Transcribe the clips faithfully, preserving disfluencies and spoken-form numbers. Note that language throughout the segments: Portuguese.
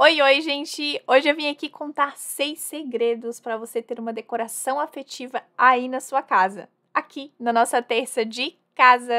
Oi, oi, gente! Hoje eu vim aqui contar seis segredos para você ter uma decoração afetiva aí na sua casa. Aqui, na nossa terça de casa!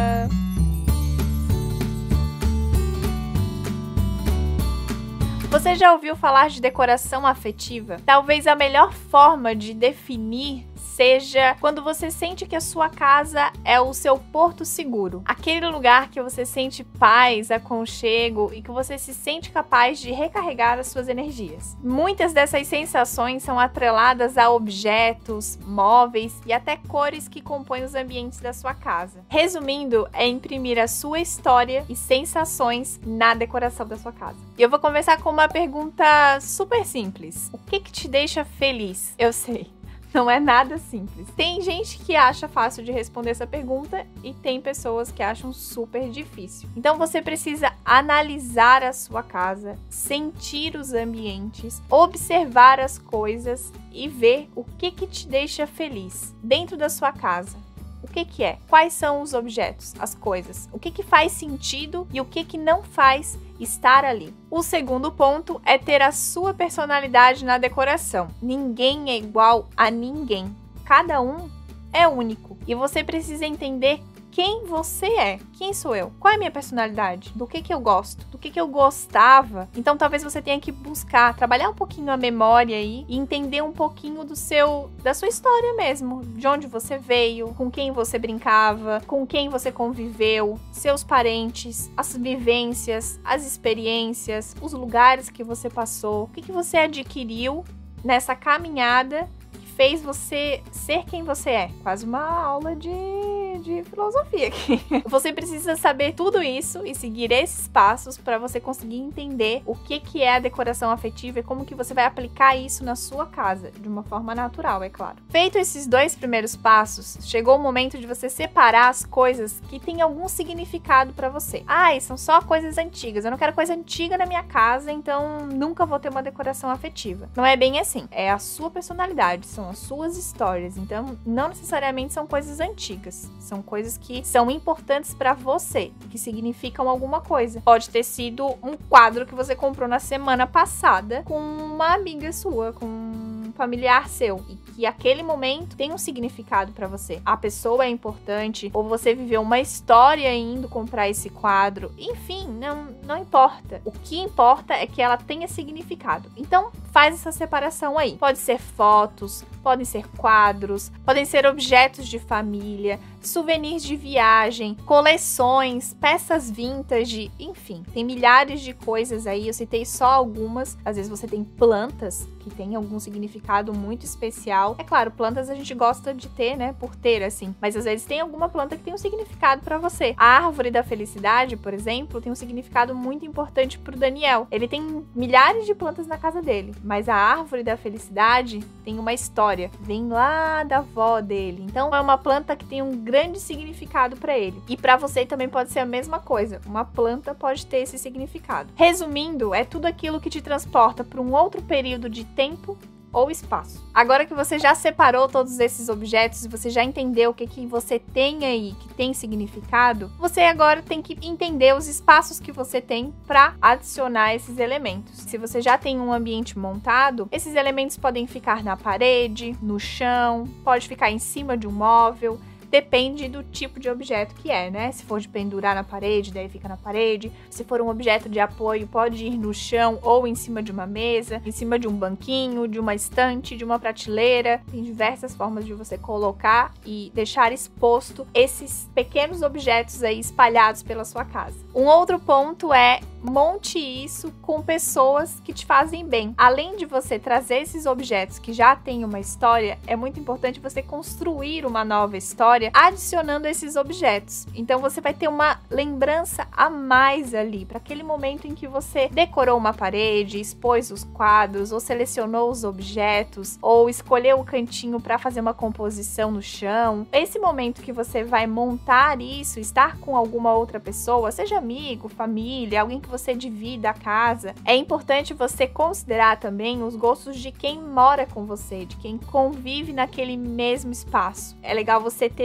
Você já ouviu falar de decoração afetiva? Talvez a melhor forma de definir seja quando você sente que a sua casa é o seu porto seguro. Aquele lugar que você sente paz, aconchego e que você se sente capaz de recarregar as suas energias. Muitas dessas sensações são atreladas a objetos, móveis e até cores que compõem os ambientes da sua casa. Resumindo, é imprimir a sua história e sensações na decoração da sua casa. E eu vou começar com uma pergunta super simples. O que que te deixa feliz? Eu sei. Não é nada simples. Tem gente que acha fácil de responder essa pergunta e tem pessoas que acham super difícil. Então você precisa analisar a sua casa, sentir os ambientes, observar as coisas e ver o que que te deixa feliz dentro da sua casa. O que que é? Quais são os objetos, as coisas? O que que faz sentido e o que que não faz estar ali? O segundo ponto é ter a sua personalidade na decoração. Ninguém é igual a ninguém. Cada um é único. E você precisa entender quem você é. Quem sou eu? Qual é a minha personalidade? Do que que eu gosto? Do que que eu gostava? Então talvez você tenha que buscar, trabalhar um pouquinho a memória aí e entender um pouquinho do seu, da sua história mesmo. De onde você veio, com quem você brincava, com quem você conviveu, seus parentes, as vivências, as experiências, os lugares que você passou, o que que você adquiriu nessa caminhada que fez você ser quem você é. Quase uma aula de de filosofia aqui. Você precisa saber tudo isso e seguir esses passos para você conseguir entender o que que é a decoração afetiva e como que você vai aplicar isso na sua casa, de uma forma natural, é claro. Feito esses dois primeiros passos, chegou o momento de você separar as coisas que têm algum significado para você. Ai, são só coisas antigas, eu não quero coisa antiga na minha casa, então nunca vou ter uma decoração afetiva. Não é bem assim, é a sua personalidade, são as suas histórias, então não necessariamente são coisas antigas. São coisas que são importantes para você, que significam alguma coisa. Pode ter sido um quadro que você comprou na semana passada com uma amiga sua, com um familiar seu, e que aquele momento tem um significado para você. A pessoa é importante, ou você viveu uma história indo comprar esse quadro. Enfim, não, não importa. O que importa é que ela tenha significado. Então, faz essa separação aí. Pode ser fotos, podem ser quadros, podem ser objetos de família, souvenirs de viagem, coleções, peças vintage, enfim, tem milhares de coisas aí, eu citei só algumas. Às vezes você tem plantas que têm algum significado muito especial. É claro, plantas a gente gosta de ter, né, por ter, assim, mas às vezes tem alguma planta que tem um significado pra você. A árvore da felicidade, por exemplo, tem um significado muito importante pro Daniel. Ele tem milhares de plantas na casa dele, mas a árvore da felicidade tem uma história, vem lá da avó dele. Então é uma planta que tem um grande significado para ele. E para você também pode ser a mesma coisa. Uma planta pode ter esse significado. Resumindo, é tudo aquilo que te transporta para um outro período de tempo ou espaço. Agora que você já separou todos esses objetos e você já entendeu o que que você tem aí que tem significado, você agora tem que entender os espaços que você tem para adicionar esses elementos. Se você já tem um ambiente montado, esses elementos podem ficar na parede, no chão, pode ficar em cima de um móvel. Depende do tipo de objeto que é, né? Se for de pendurar na parede, daí fica na parede. Se for um objeto de apoio, pode ir no chão ou em cima de uma mesa, em cima de um banquinho, de uma estante, de uma prateleira. Tem diversas formas de você colocar e deixar exposto esses pequenos objetos aí espalhados pela sua casa. Um outro ponto é monte isso com pessoas que te fazem bem. Além de você trazer esses objetos que já têm uma história, é muito importante você construir uma nova história adicionando esses objetos. Então você vai ter uma lembrança a mais ali para aquele momento em que você decorou uma parede, expôs os quadros, ou selecionou os objetos, ou escolheu o cantinho para fazer uma composição no chão. Esse momento que você vai montar isso, estar com alguma outra pessoa, seja amigo, família, alguém que você divida a casa, é importante você considerar também os gostos de quem mora com você, de quem convive naquele mesmo espaço. É legal você ter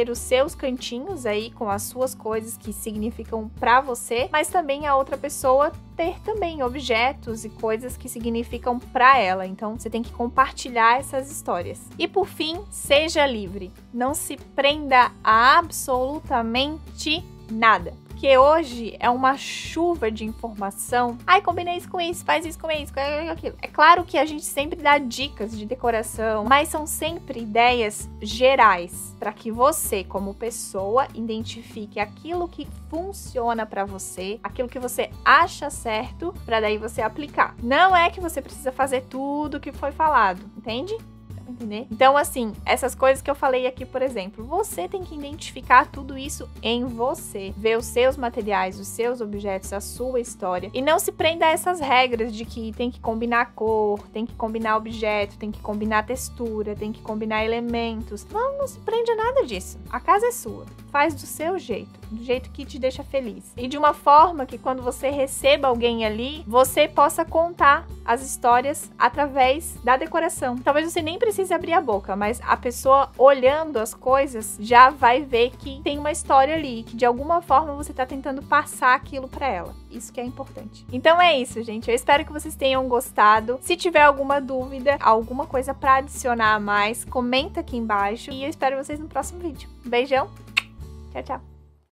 ter os seus cantinhos aí com as suas coisas que significam pra você, mas também a outra pessoa ter também objetos e coisas que significam pra ela. Então você tem que compartilhar essas histórias. E por fim, seja livre. Não se prenda a absolutamente nada. Porque hoje é uma chuva de informação. Ai, combina isso com isso, faz isso com isso, com aquilo. É claro que a gente sempre dá dicas de decoração, mas são sempre ideias gerais para que você, como pessoa, identifique aquilo que funciona para você, aquilo que você acha certo, para daí você aplicar. Não é que você precisa fazer tudo que foi falado, entende? Entender? Então, assim, essas coisas que eu falei aqui, por exemplo, você tem que identificar tudo isso em você, ver os seus materiais, os seus objetos, a sua história, e não se prenda a essas regras de que tem que combinar cor, tem que combinar objeto, tem que combinar textura, tem que combinar elementos. Não, não se prende a nada disso. A casa é sua. Faz do seu jeito, do jeito que te deixa feliz. E de uma forma que quando você receba alguém ali, você possa contar as histórias através da decoração. Talvez você nem precise abrir a boca, mas a pessoa olhando as coisas já vai ver que tem uma história ali, que de alguma forma você tá tentando passar aquilo pra ela. Isso que é importante. Então é isso, gente. Eu espero que vocês tenham gostado. Se tiver alguma dúvida, alguma coisa pra adicionar a mais, comenta aqui embaixo. E eu espero vocês no próximo vídeo. Beijão. Tchau, tchau.